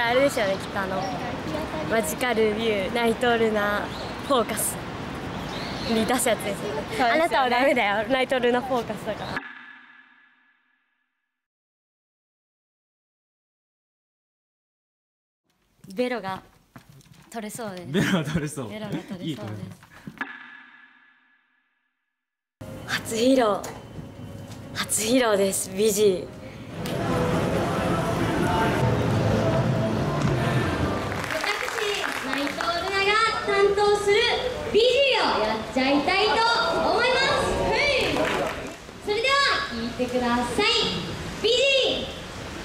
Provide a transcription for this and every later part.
あれですよね、きっとマジカルビューナイトルナフォーカスに出すやつですよね。あなたはダメだよ、ナイトルナフォーカスだから。ベロが取れそうです。 ベロが取れそう。 ベロが取れそうです。初披露です、ビジー。 内藤ルナが担当するビジーをやっちゃいたいと思います。それでは聴いてください。ビジー。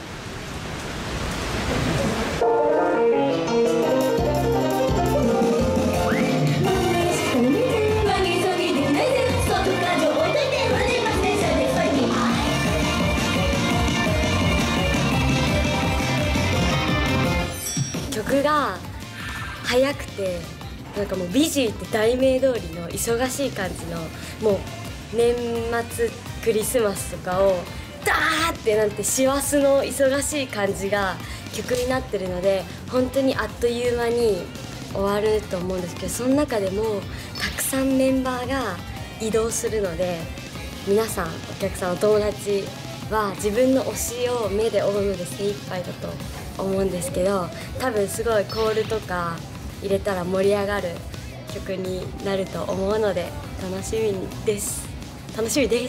曲が速くて、なんかもうビジーって題名通りの忙しい感じの、もう年末クリスマスとかをダーってなんて師走の忙しい感じが曲になってるので、本当にあっという間に終わると思うんですけど、その中でもたくさんメンバーが移動するので、皆さん、お客さん、お友達は自分の推しを目で追うので精一杯だと思うんですけど、多分すごいコールとか入れたら盛り上がる曲になると思うので楽しみです。楽しみです。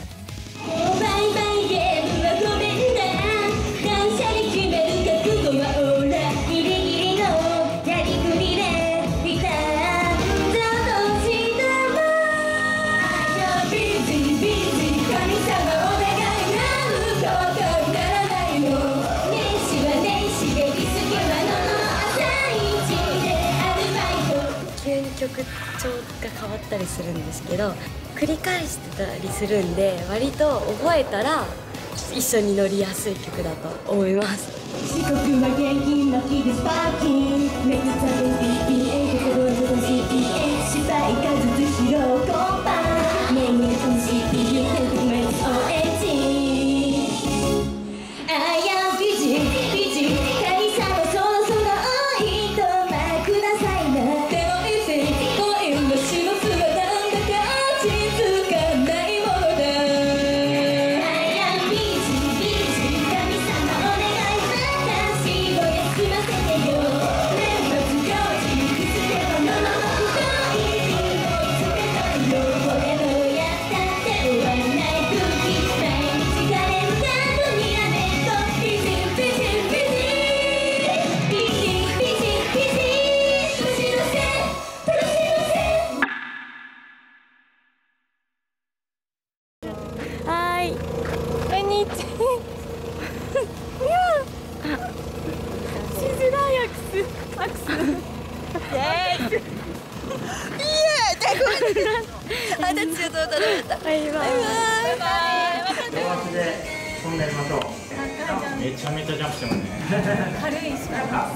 曲調が変わったりするんですけど、繰り返してたりするんで、割と覚えたら一緒に乗りやすい曲だと思います。四国は元気の木でスパーキング、目指され BPA 心の CPA 失敗数ず疲労コンパ眠り込む CPU テントメント ONG I am busy busy 神様そろそろお一幕くださいな。 めちゃめちゃジャンプしてますね。 軽いし。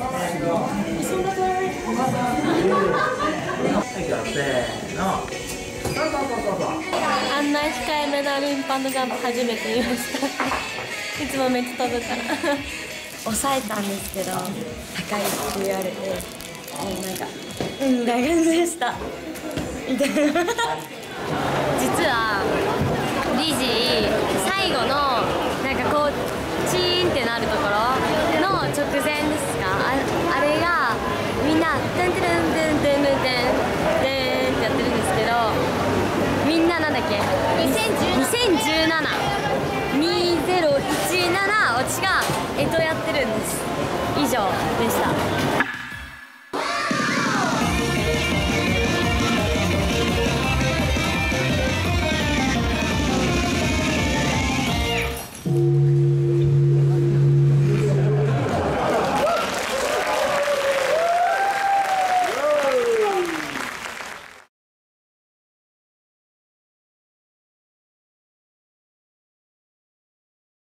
あんな控えめなルンパのジャンプ初めて見ました。いつもめっちゃ飛ぶから。抑えたんですけど、高いって言われて、なんか、みたいな感じでした。みたいな。実は、ビジー、最後の、なんかこう、チーンってなるところの直前ですか、あれがみんな「テンテンテンテンテンテンテン」ってやってるんですけど、みんななんだっけ、2017私がやってるんです。以上でした。